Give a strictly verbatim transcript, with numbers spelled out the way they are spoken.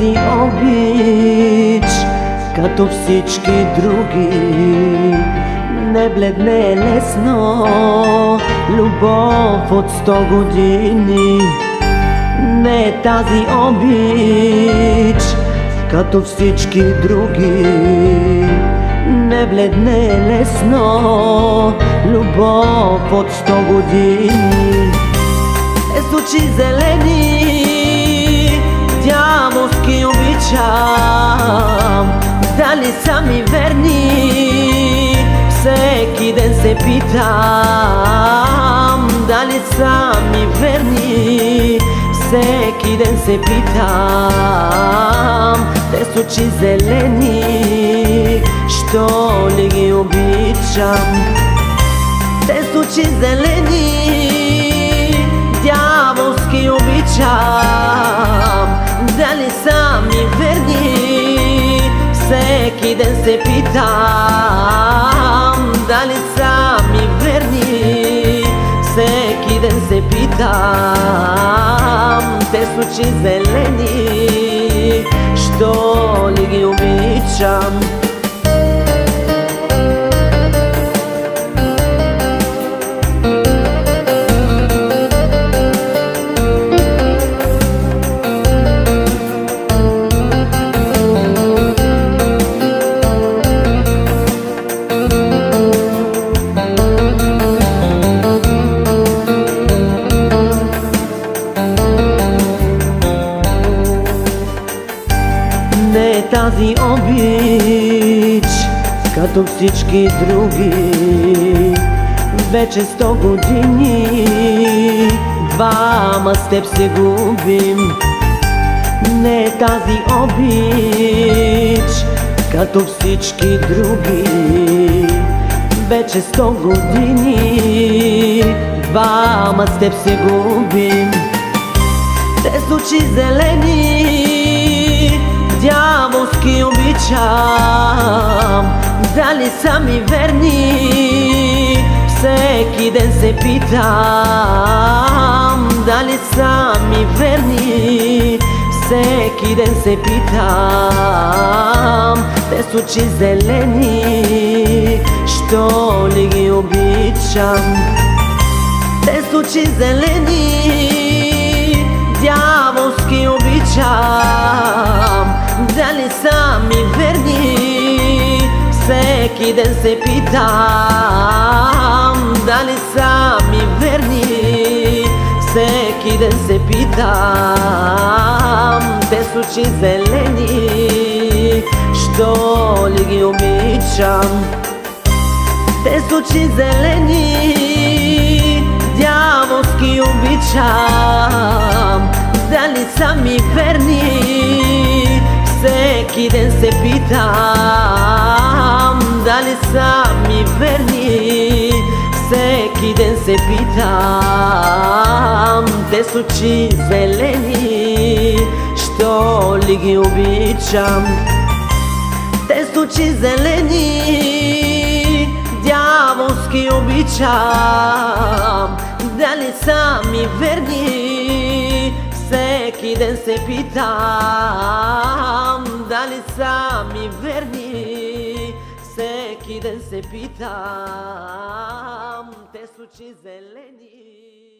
тази обич, като всички други, не бледне лесно, любов от сто години. Не е тази обич, като всички други, не бледне лесно, любов от сто години. Е с очи зелени, дяволски обичам, дали са ми верни, всеки ден се питам, дали са ми верни, всеки ден се питам. Те с очи зелени, що ли ги обичам? Те с очи зелени, дяволски обичам, дали са ми верни, всеки ден се питам, дали са ми верни, всеки ден се питам. Те с очи зелени, що ли ги обичам? Не е тази обич, като всички други, вече сто години двама с теб се губим. Не е тази обич, като всички други, вече сто години двама с теб се губим. Те с очи зелени, дяволски обичам, дали са ми верни, всеки ден се питам, дали са ми верни, всеки ден се питам. Те с очи зелени, що ли ги обичам? Те с очи зелени, дяволски обичам, дали са ми верни, всеки ден се питам, дали са ми верни, всеки ден се питам. Те с очи зелени, що ли ги обичам? Те с очи зелени, дяволски обичам, дали са ми верни, всеки ден се питам, дали са ми верни, всеки ден се питам. Те с очи зелени, що ли ги обичам? Те с очи зелени, дяволски обичам, дали са ми верни, всеки ден се питам, дали са ми верни, всеки ден се питам. Те с очи зелени.